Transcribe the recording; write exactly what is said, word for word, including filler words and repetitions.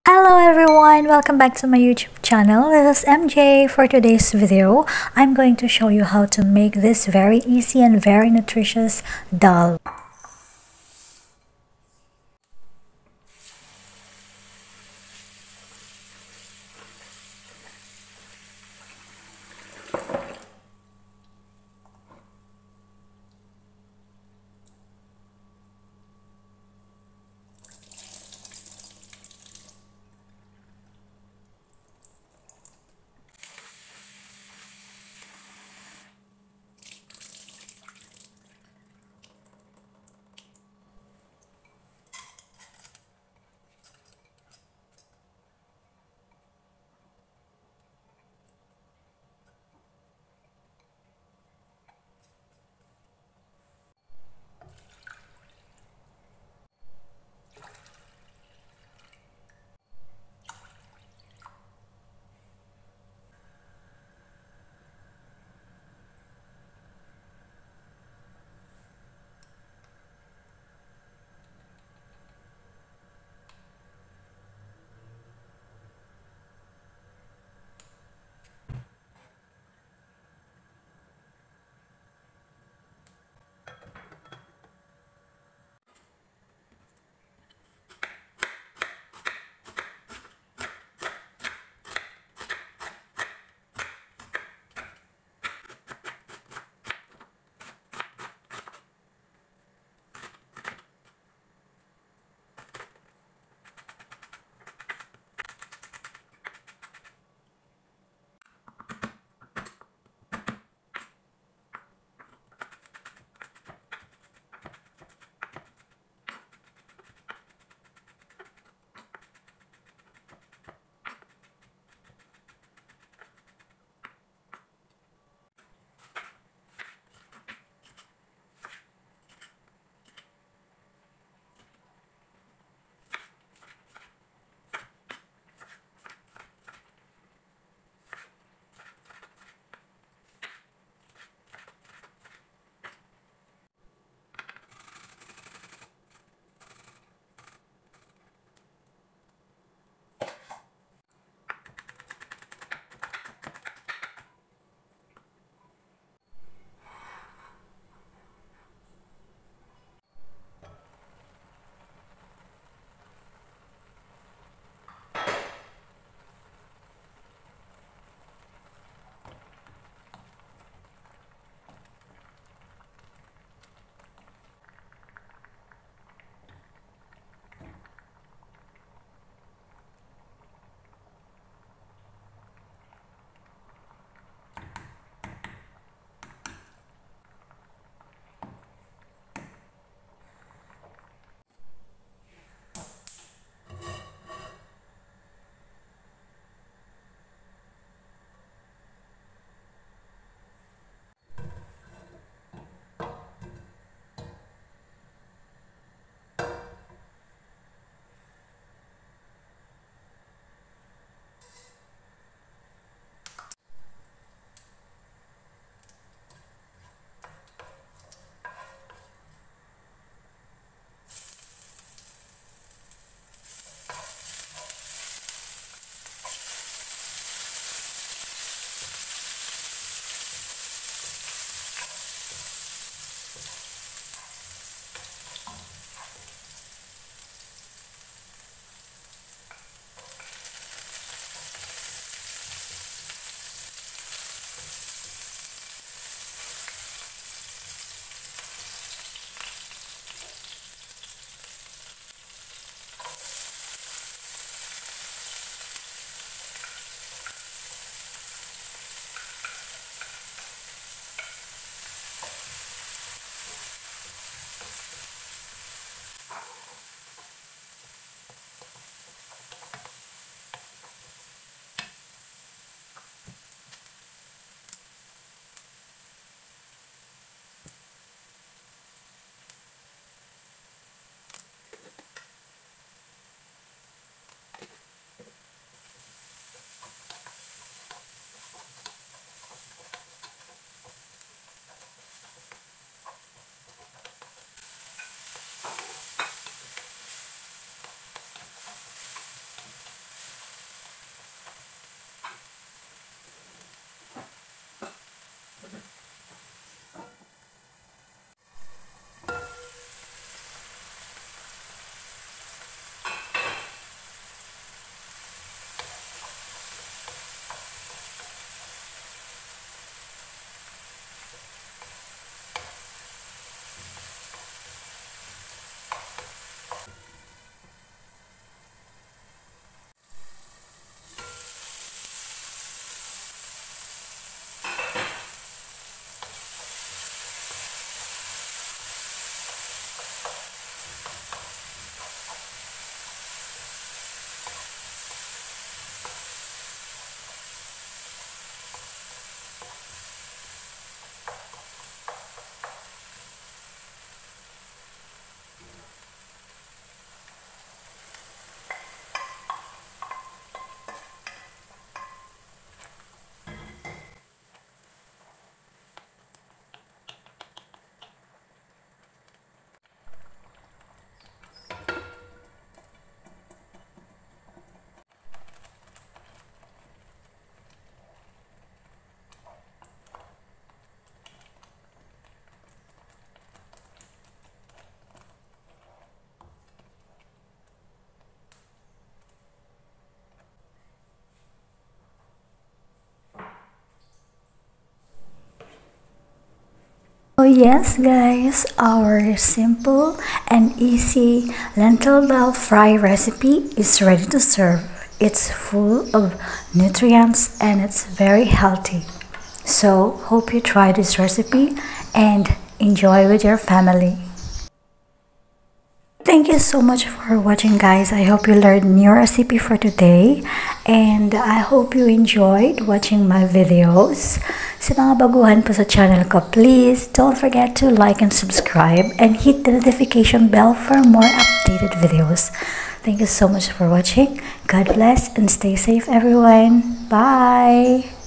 Hello everyone, welcome back to my YouTube channel. This is M J. For today's video, I'm going to show you how to make this very easy and very nutritious dal. So yes guys, our simple and easy lentil dal fry recipe is ready to serve. It's full of nutrients and it's very healthy. So hope you try this recipe and enjoy with your family. Thank you so much for watching guys. I hope you learned new recipe for today and I hope you enjoyed watching my videos. Sa mga baguhan po sa channel ko, please don't forget to like and subscribe and hit the notification bell for more updated videos. Thank you so much for watching. God bless and stay safe everyone. Bye!